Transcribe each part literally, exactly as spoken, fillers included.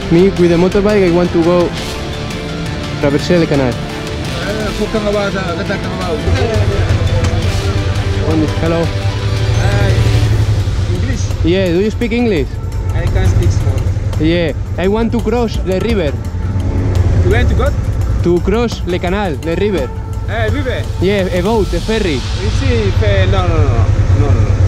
Me, with the motorbike, I want to go traverser le canal. Hello. English? Yeah, do you speak English? I can speak small. Yeah, I want to cross the river. You want to go? To cross le canal, the river. Eh, vive? Yeah, a boat, a ferry. You see, fe- no, no, no, no, no, no.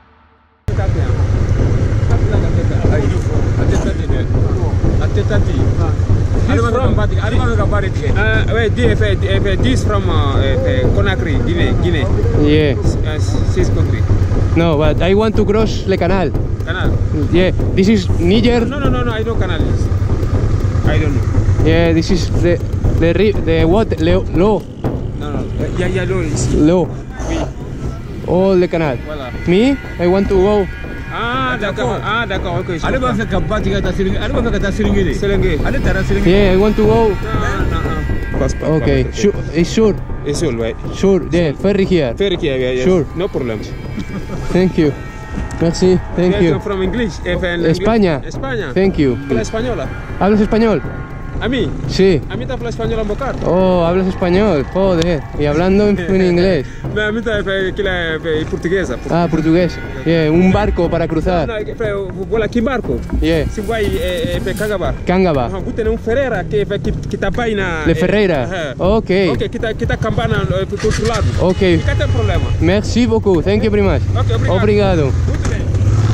Uh, wait, this, uh, this from uh, uh, Conakry, Guinea, Guinea. Yeah. Uh, six country. No, but I want to cross le canal. Canal. Yeah, this is Niger. No, no, no, no, I know canal. I don't know. Yeah, this is the the ri the what low low No, no. Yeah, yeah, no, it's low. oui. All the canal. Voilà. Me, I want to go. Ah, d'accord. Ah, d'accord. Ok. Ale b'a fɛ ka ba tigɛ ka taa Selinge, ale b'a fɛ ka taa Selinge de. Selinge. Ale taara Selinge. Yeah, I want to go. No, no, no. Pass, pass, Okay, pass. sure, it's sure, It's all right. sure. Yeah, ferry here. Very clear, yeah, yeah. Sure. No problem. Thank you. Merci, thank You're you. from English. Eh, en España. English. España. Thank you. Habla española. ¿Hablas español? A mí. Sí. A mí te habla español en bocar. Oh, hablas español, joder. Y hablando en, en inglés. No, a mí te habla portuguesa. Ah, portugués. Yeah, un barco para cruzar. No, voilà, que barco. Yeah. Se vai eh, eh, Cangaba. Cangaba. Aha, você tem um Ferreira que que que tá bem na. Le Ferreira. Eh, Ok. Ok, que tá que tá cambana eh, pro outro lado. Ok. Fica tem problema. Merci beaucoup. Thank you very much. Ok, obrigado. Obrigado. Muito bem.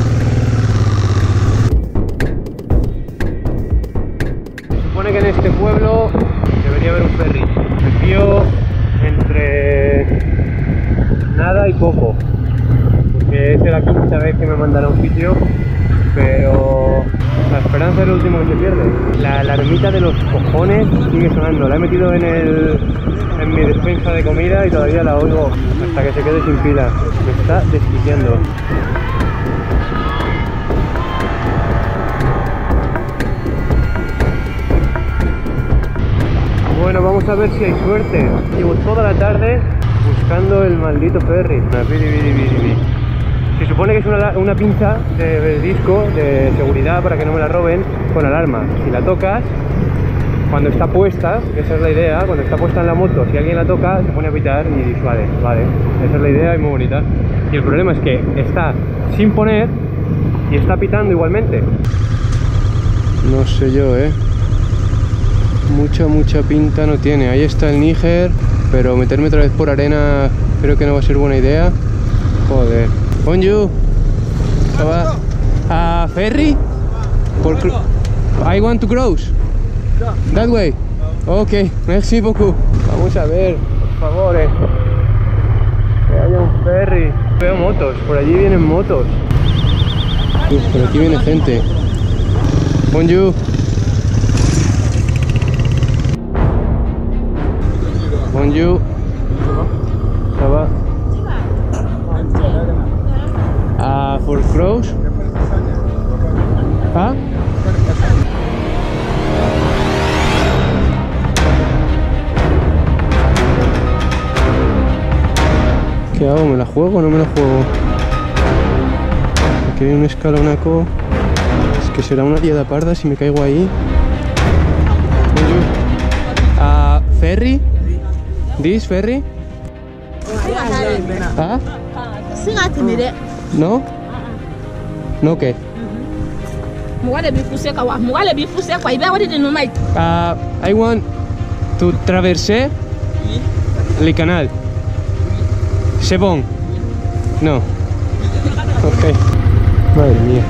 Supone que en este pueblo debería haber un ferry. Me fío entre nada y poco, porque es la quinta vez que me mandan a un sitio, pero la esperanza es lo último que se pierde. La alarmita de los cojones sigue sonando. La he metido en, el, en mi despensa de comida y todavía la oigo hasta que se quede sin pila. Me está desquiciando. Bueno, vamos a ver si hay suerte. Llevo toda la tarde buscando el maldito ferry. Se supone que es una, una pinza de, de disco de seguridad para que no me la roben con alarma. Si la tocas, cuando está puesta, que esa es la idea, cuando está puesta en la moto, si alguien la toca, se pone a pitar y disuade. Vale, esa es la idea y muy bonita. Y el problema es que está sin poner y está pitando igualmente. No sé yo, eh. Mucha, mucha pinta no tiene. Ahí está el Níger, pero meterme otra vez por arena creo que no va a ser buena idea. Joder. Bonjour. ¿Ça va? ¿A ferry? Por I want to cross. That way. Ok, merci beaucoup. Vamos a ver, por favor, eh. Que haya un ferry. Veo motos, por allí vienen motos. Uf, por aquí viene gente. Bonjour. Bonjour. Ça va? Ah, for cross? ¿Ah? ¿Qué hago? ¿Me la juego o no me la juego? Aquí hay un escalonaco. Es que será una diada parda si me caigo ahí. Bonjour. Ah, ferry? This ferry? ¿Ah? ¿No? ¿No qué? Ah, I want to traverser le canal. C'est bon? No. Ok. Madre mía.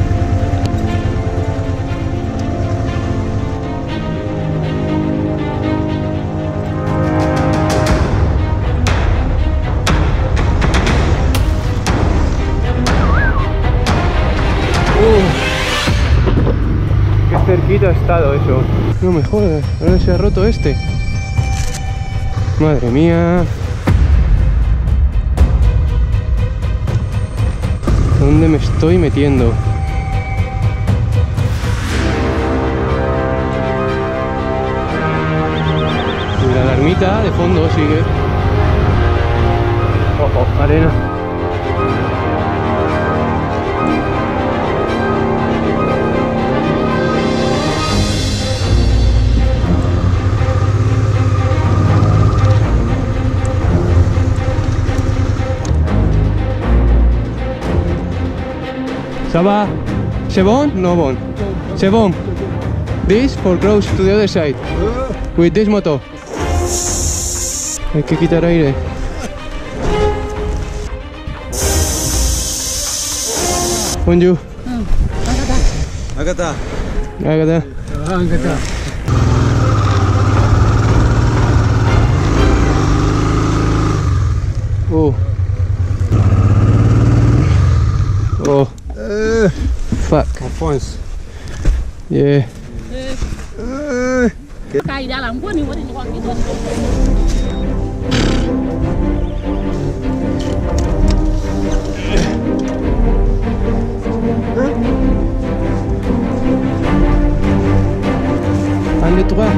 Qué cerquita ha estado eso. No me jodas, ¿dónde se ha roto este? Madre mía. ¿Dónde me estoy metiendo? Y la alarmita de fondo sigue. Ojo, arena. Ça va? C'est bon? No bon. C'est bon. This for cross to the other side. With this motor. Hay que quitar aire. Bonjour. Agata. Agata. Agata. Oh. Oh. Uh, Fuck. Alphonse. Yeah. Uh, Cài ra làm quá nhiều quá thì còn cái thôi. Un, deux, trois.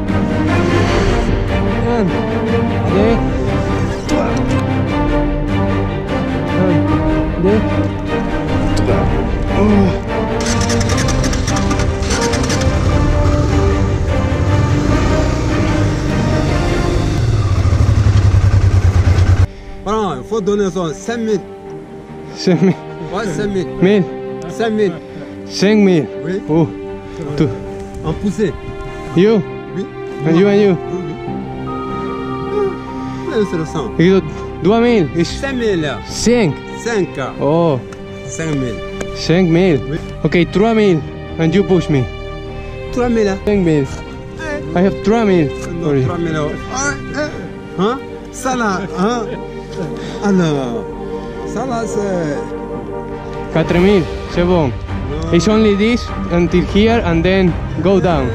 Un, deux, trois. Un, deux, trois. Oh. Voilà, il faut donner son cinq mille. Cinq mille. Ouais, cinq mille. Mille. cinq mille. Cinq mille. Oui. Oh. Tout. En poussée. You. Oui. And you and you. Oui, oui. Ah, c'est le sang. You do deux mille. Is cinq mille. cinq. cinq. Oh. cinq mille. Cinq mille. Oui. Okay, trois mille. And you push me. trois mille. Cinq mille. I have trois mille. Non, trois mille. Ah, hein? Ça là, hein? Ah non. Ça là, c'est... Quatre mille. C'est bon. It's only this until here and then go down.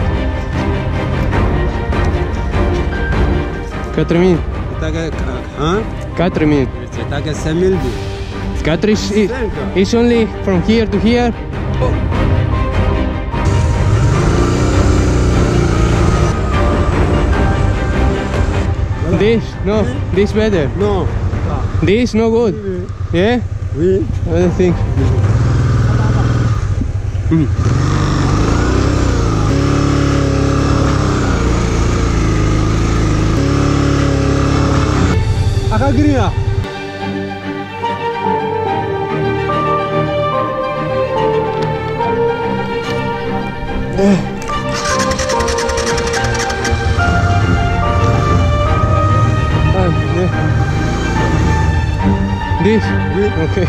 Quatre mille. C'est que... Hein? Quatre mille. C'est que cinq mille. Quatre is it, it's only from here to here. Oh. This no, this better. Non. This no good. Yeah. Oui. I don't think. Mm. Akagrina. Ah, yeah. This. Oui. Okay.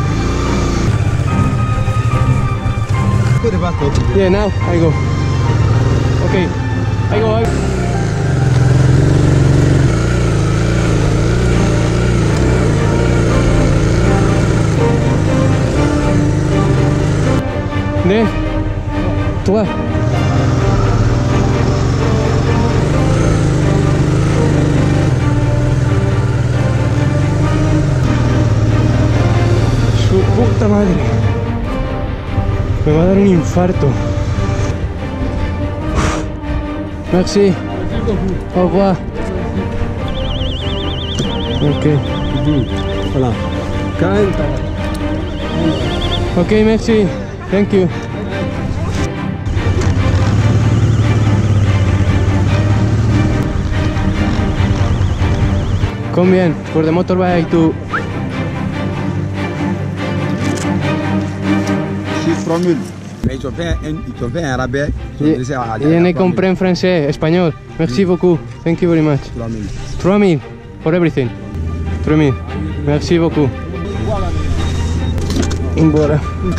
Put the back up. Yeah. Now I go. Okay. I go. I Deux, trois. Su puta madre. Me va a dar un infarto. Merci. Au revoir. Ok. Voilà. quarante. Ok, merci. Thank you. Combien for the motorbike to trois mille. Mais ils t'ont fait un, ils t'ont fait un rabais. Je, je ne comprends français, espagnol. Merci beaucoup. Thank you very much. trois mille. trois mille for everything. trois mille. Merci beaucoup. Embora.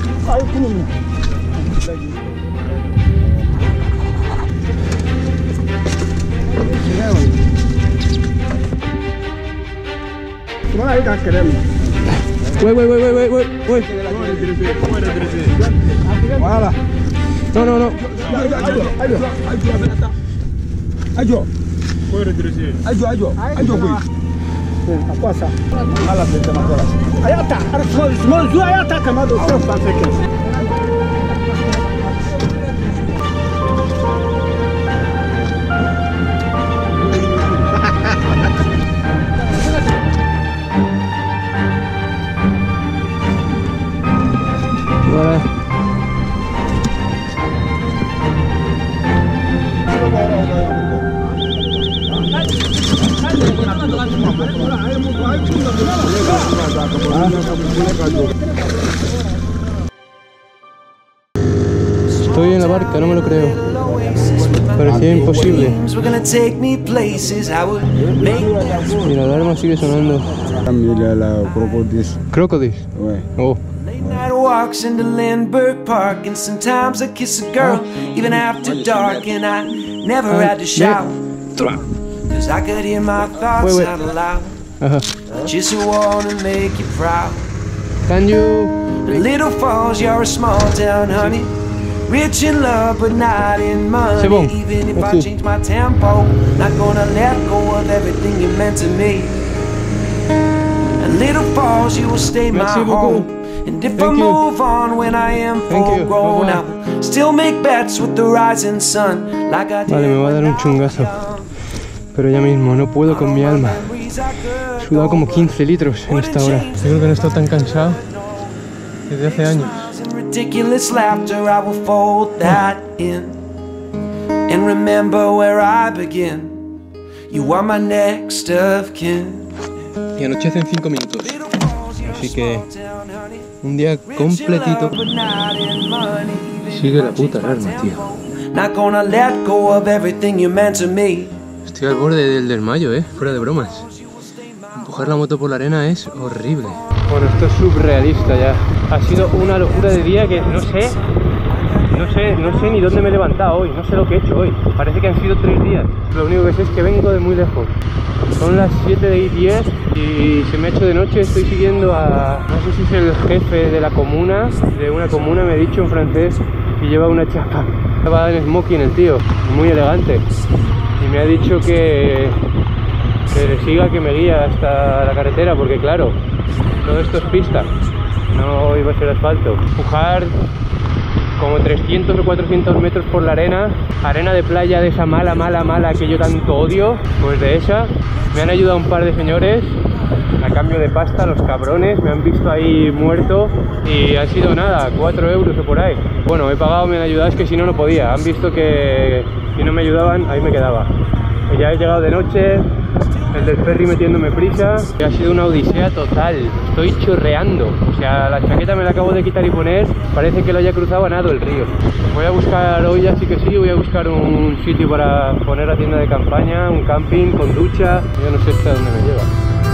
Wait, wait, wait, wait, wait, wait, wait. Voilà. No, no, no. Ajo. Ajo, ajo. Ajo kuy. Pasa. Ala se tema cola. Ayata, small small zu ayata kamado South Africa. Voilà. Estoy en la barca, no me lo creo. Parecía imposible. Y la alarma sigue sonando. Mira la crocodis. ¿Crocodis? Ouais. Oh. Night walks into Lindbergh Park, and sometimes I kiss a girl even after dark, and I never had to shout, cause I could hear my thoughts Wait, wait. out loud. Ajá. Just wanna make you proud. Can you... Little Falls, you're a small town, honey. Rich in love, but not in money. C'est bon. Even if I Merci. change my tempo, not gonna let go of everything you meant to me. And Little Falls, you will stay my Merci beaucoup. home. And if I Thank you. move on when I am Thank full you. grown, Bye-bye. I'll still make bets with the rising sun, like I did. Vale, me va a dar un chungazo. Pero ya mismo, no puedo con mi alma. He sudado como quince litros en esta hora. Yo creo que no he estado tan cansado desde hace años. Ridiculous laughter, I will fold that in and remember where I begin. You are my next of kin. Y anochece en cinco minutos. Así que un día completito. Sigue la puta alarma, tío. Not gonna let go of everything you meant to me. Estoy al borde del desmayo, eh. Fuera de bromas. Empujar la moto por la arena es horrible. Bueno, esto es surrealista ya. Ha sido una locura de día que no sé, no sé, no sé ni dónde me he levantado hoy, no sé lo que he hecho hoy. Parece que han sido tres días. Lo único que sé es que vengo de muy lejos. Son las siete y diez y se me ha hecho de noche. Estoy siguiendo a, no sé si es el jefe de la comuna, de una comuna, me ha dicho en francés, y lleva una chapa. Va en smoking el tío, muy elegante. Y me ha dicho que, que le siga, que me guía hasta la carretera, porque claro, todo esto es pista, no iba a ser asfalto. Empujar como trescientos o cuatrocientos metros por la arena, arena de playa de esa mala, mala, mala que yo tanto odio, pues de esa. Me han ayudado un par de señores a cambio de pasta, los cabrones, me han visto ahí muerto y han sido nada, cuatro euros o por ahí. Bueno, he pagado, me han ayudado, es que si no, no podía. Han visto que si no me ayudaban, ahí me quedaba. Y ya he llegado de noche, el del ferry metiéndome prisa, y ha sido una odisea total. Estoy chorreando, o sea, la chaqueta me la acabo de quitar y poner, parece que lo haya cruzado a nado el río. Voy a buscar hoy, así que sí, voy a buscar un sitio para poner la tienda de campaña, un camping con ducha, yo no sé hasta dónde me lleva.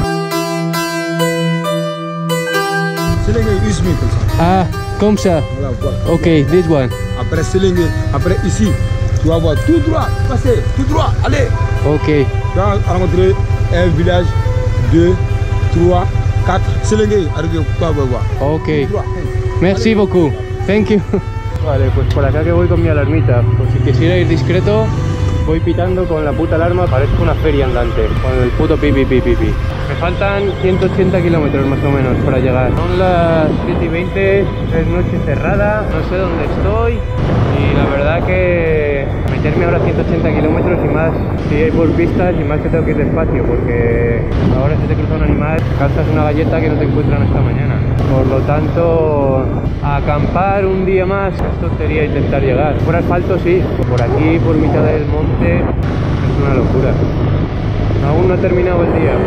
Sélégué, Usmi, comme ça. Ah, comme ça. Voilà, voilà. Ok, this one. Après Sélégué, après ici, tu vas voir tout droit, passez, tout droit, allez. Ok. Tu vas rencontrer un village, deux, trois, quatre. Sélégué, arrivé, tu vas voir. Ok. Tout droit. Merci beaucoup. Thank you. Vale, pues por acá que voy con mi alarmita. Por si quisiera ir discreto, voy pitando con la puta alarma, parezco una feria andante, con el puto pipi pipi pipi. Me faltan ciento ochenta kilómetros más o menos para llegar. Son las siete y veinte, es noche cerrada, no sé dónde estoy y la verdad que meterme ahora ciento ochenta kilómetros y más si hay por pistas y más que tengo que ir despacio porque ahora si te cruza un animal calzas una galleta que no te encuentran hasta mañana. Por lo tanto, acampar un día más, esto sería intentar llegar. Por asfalto sí, por aquí, por mitad del monte, es una locura. Aún no ha terminado el día.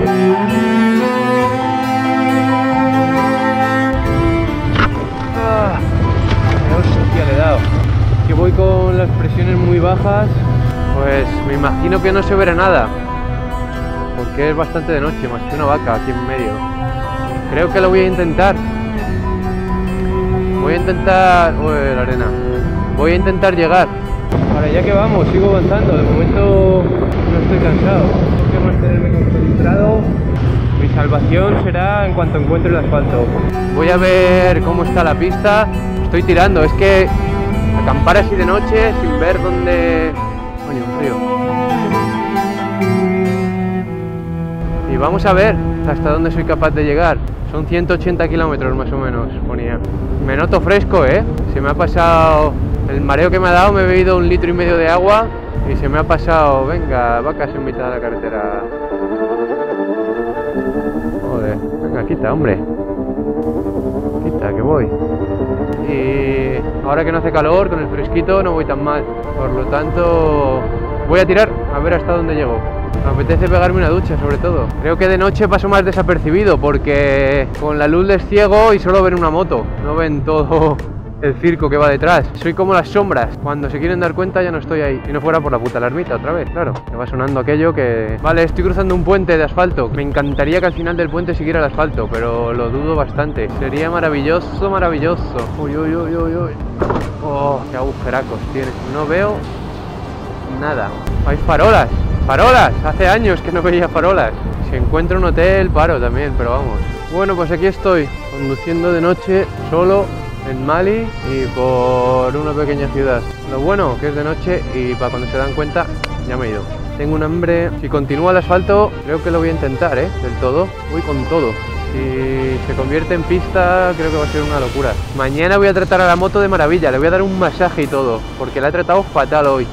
Ah, hostia, le he dado. Que voy con las presiones muy bajas, pues me imagino que no se verá nada. Porque es bastante de noche, más que una vaca aquí en medio. Creo que lo voy a intentar. Voy a intentar... Uy, la arena. Voy a intentar llegar. Ahora ya que vamos, sigo avanzando. De momento no estoy cansado. Tengo que mantenerme concentrado. Mi salvación será en cuanto encuentre el asfalto. Voy a ver cómo está la pista. Estoy tirando. Es que acampar así de noche sin ver dónde... Coño, frío. Y vamos a ver hasta dónde soy capaz de llegar. Son ciento ochenta kilómetros más o menos, ponía. Me noto fresco, ¿eh? Se me ha pasado el mareo que me ha dado, me he bebido un litro y medio de agua y se me ha pasado, venga, vacas en mitad de la carretera. Joder, venga, quita, hombre. Quita, que voy. Y ahora que no hace calor, con el fresquito, no voy tan mal. Por lo tanto, voy a tirar, a ver hasta dónde llego. Me apetece pegarme una ducha, sobre todo. Creo que de noche paso más desapercibido porque con la luz les ciego y solo ven una moto. No ven todo el circo que va detrás. Soy como las sombras, cuando se quieren dar cuenta ya no estoy ahí. Si no fuera por la puta alarmita otra vez, claro. Me va sonando aquello que... Vale, estoy cruzando un puente de asfalto. Me encantaría que al final del puente siguiera el asfalto, pero lo dudo bastante. Sería maravilloso, maravilloso. Uy, uy, uy, uy, uy. Oh, qué agujeracos tiene. No veo nada. Hay farolas, farolas. Hace años que no veía farolas. Si encuentro un hotel, paro también, pero vamos. Bueno, pues aquí estoy, conduciendo de noche, solo, en Mali y por una pequeña ciudad. Lo bueno que es de noche y para cuando se dan cuenta, ya me he ido. Tengo un hambre. Si continúa el asfalto, creo que lo voy a intentar, ¿eh? Del todo. Voy con todo. Si se convierte en pista, creo que va a ser una locura. Mañana voy a tratar a la moto de maravilla. Le voy a dar un masaje y todo, porque la he tratado fatal hoy.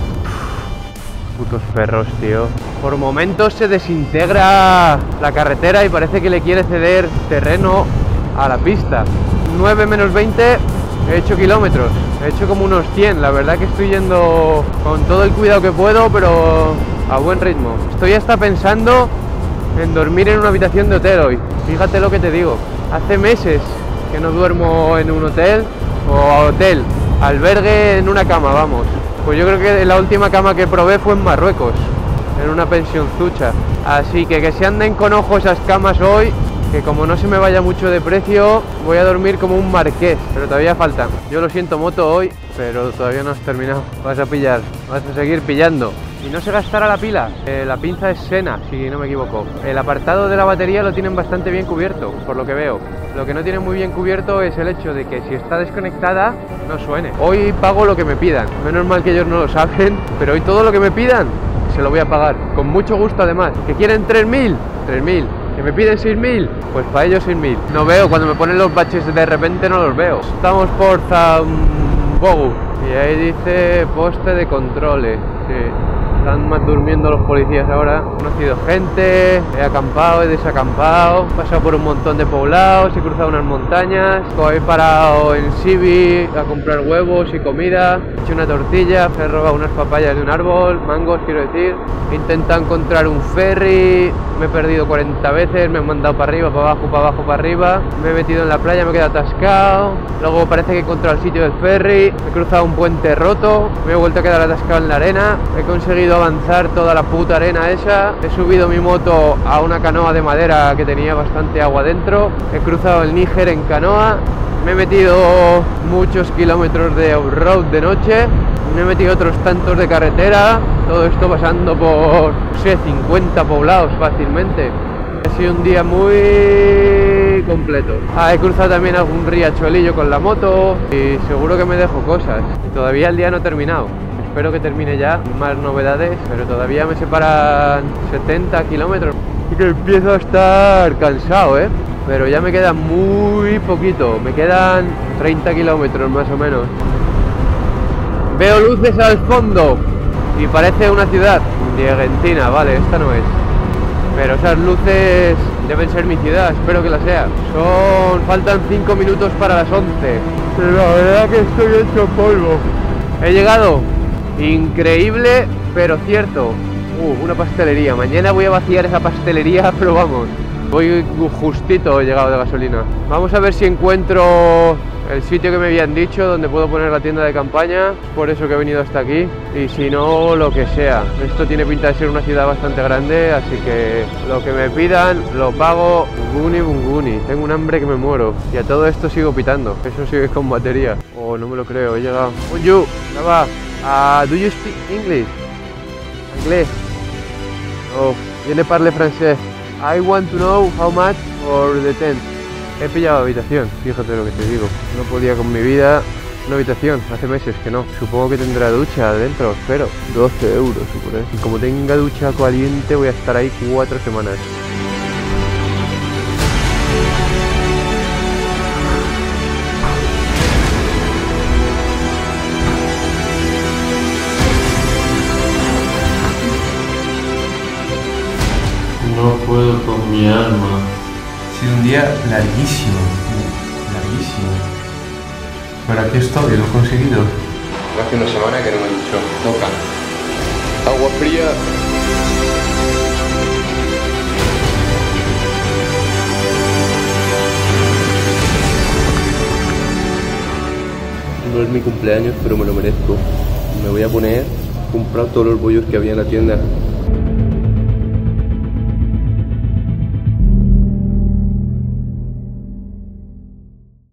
Putos perros, tío. Por momentos se desintegra la carretera y parece que le quiere ceder terreno a la pista. nueve menos veinte, he hecho kilómetros. He hecho como unos cien. La verdad que estoy yendo con todo el cuidado que puedo, pero a buen ritmo. Estoy hasta pensando en dormir en una habitación de hotel hoy. Fíjate lo que te digo. Hace meses que no duermo en un hotel o hotel, albergue en una cama, vamos. Pues yo creo que la última cama que probé fue en Marruecos, en una pensionzucha. Así que que se anden con ojo esas camas hoy, que como no se me vaya mucho de precio, voy a dormir como un marqués, pero todavía falta. Yo lo siento, moto, hoy, pero todavía no has terminado. Vas a pillar, vas a seguir pillando. Y no se gastará la pila. Eh, la pinza es Sena, si no me equivoco. El apartado de la batería lo tienen bastante bien cubierto, por lo que veo. Lo que no tiene muy bien cubierto es el hecho de que si está desconectada, no suene. Hoy pago lo que me pidan. Menos mal que ellos no lo saben, pero hoy todo lo que me pidan, se lo voy a pagar. Con mucho gusto además. ¿Que quieren tres mil? tres mil. ¿Que me piden seis mil? Pues para ellos seis mil. No veo, cuando me ponen los baches de repente no los veo. Estamos por Zambogu. Y ahí dice poste de controles. Sí. Están más durmiendo los policías ahora. He conocido gente, he acampado, he desacampado, he pasado por un montón de poblados, he cruzado unas montañas, he parado en Sibi a comprar huevos y comida, he hecho una tortilla, he robado unas papayas de un árbol, mangos quiero decir, he intentado encontrar un ferry, me he perdido cuarenta veces, me he mandado para arriba, para abajo, para abajo, para arriba, me he metido en la playa, me he quedado atascado, luego parece que he encontrado el sitio del ferry, he cruzado un puente roto, me he vuelto a quedar atascado en la arena, he conseguido avanzar toda la puta arena esa, he subido mi moto a una canoa de madera que tenía bastante agua dentro, he cruzado el Níger en canoa, me he metido muchos kilómetros de off-road de noche, me he metido otros tantos de carretera, todo esto pasando por, no sé, cincuenta poblados fácilmente. Ha sido un día muy completo. Ah, he cruzado también algún riachuelillo con la moto y seguro que me dejo cosas. Todavía el día no ha terminado. Espero que termine ya, más novedades, pero todavía me separan setenta kilómetros. Y que empiezo a estar cansado, ¿eh? Pero ya me queda muy poquito, me quedan treinta kilómetros más o menos. Veo luces al fondo y parece una ciudad de Argentina, vale, esta no es. Pero esas luces deben ser mi ciudad, espero que la sea. Son... faltan cinco minutos para las once. Pero la verdad que estoy hecho polvo. He llegado. Increíble, pero cierto. Uh, una pastelería. Mañana voy a vaciar esa pastelería, pero vamos. Voy justito, he llegado de gasolina. Vamos a ver si encuentro el sitio que me habían dicho donde puedo poner la tienda de campaña. Por eso que he venido hasta aquí. Y si no, lo que sea. Esto tiene pinta de ser una ciudad bastante grande, así que lo que me pidan lo pago. Bunguni, bunguni. Tengo un hambre que me muero. Y a todo esto sigo pitando. Eso sigue con batería. Oh, no me lo creo, he llegado. Bonjour, ya va. Uh, do you speak English? Inglés. Oh, je ne parle français. I want to know how much for the tent. He pillado habitación, fíjate lo que te digo. No podía con mi vida. Una habitación, hace meses que no. Supongo que tendrá ducha adentro, espero. doce euros, supone. Y como tenga ducha caliente, voy a estar ahí cuatro semanas. No puedo con mi alma. Ha sido un día larguísimo, larguísimo. Pero aquí estoy, lo he conseguido. Hace una semana que no me he dicho, toca. Agua fría. No es mi cumpleaños, pero me lo merezco. Me voy a poner, he comprado todos los bollos que había en la tienda.